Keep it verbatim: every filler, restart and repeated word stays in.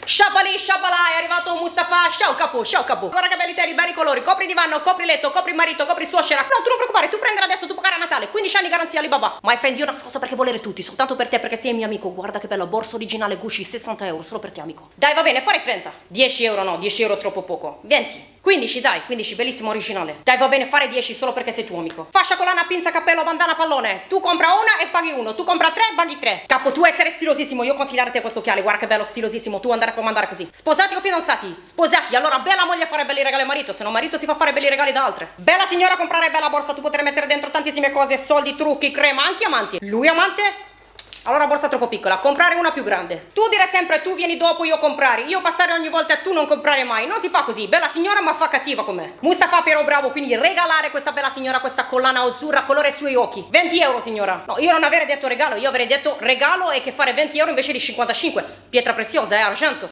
Sciapali, sciapala, è arrivato Mustafa. Ciao capo, ciao capo. Guarda che belli teri, belli colori. Copri divano, copri letto, copri marito, copri suocera. No, tu non preoccupare, tu prendere adesso, tu pagare a Natale. quindici anni garanzia Alibaba. My friend, io non so perché volere tutti, soltanto per te, perché sei mio amico. Guarda che bella borsa originale Gucci, sessanta euro, solo per te amico. Dai, va bene, fare trenta. dieci euro no, dieci euro troppo poco. venti. quindici, dai, quindici, bellissimo originale. Dai, va bene, fare dieci solo perché sei tuo amico. Fascia, collana, pinza, cappello, bandana, pallone. Tu compra una e paghi uno. Tu compra tre e paghi tre. Capo, tu essere stilosissimo, io consigliare te questo occhiale. Guarda che bello, stilosissimo. Tu andare a comandare così. Sposati o fidanzati? Sposati. Allora, bella moglie fare belli regali al marito, se no marito si fa fare belli regali da altre. Bella signora comprare bella borsa, tu potrei mettere dentro tantissime cose, soldi, trucchi, crema, anche amanti. Lui amante? Allora borsa troppo piccola, comprare una più grande. Tu dire sempre tu vieni dopo, io comprare. Io passare ogni volta e tu non comprare mai. Non si fa così, bella signora ma fa cattiva con me. Mustafa però bravo, quindi regalare questa bella signora questa collana azzurra colore suoi occhi. venti euro signora. No, io non avrei detto regalo, io avrei detto regalo e che fare venti euro invece di cinquantacinque. Pietra preziosa, eh, argento.